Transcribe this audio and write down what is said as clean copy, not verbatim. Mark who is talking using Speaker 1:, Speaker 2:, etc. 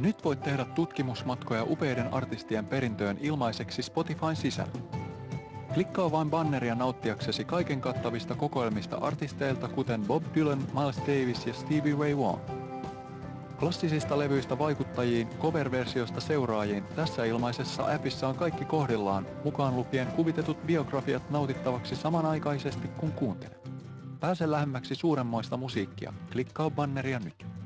Speaker 1: Nyt voit tehdä tutkimusmatkoja upeiden artistien perintöön ilmaiseksi Spotifyn sisällä. Klikkaa vain banneria nauttiaksesi kaiken kattavista kokoelmista artisteilta kuten Bob Dylan, Miles Davis ja Stevie Ray Vaughan. Klassisista levyistä vaikuttajiin, cover-versiosta seuraajiin, tässä ilmaisessa appissa on kaikki kohdillaan, mukaan lukien kuvitetut biografiat nautittavaksi samanaikaisesti kun kuuntelet. Pääse lähemmäksi suuremmoista musiikkia, klikkaa banneria nyt.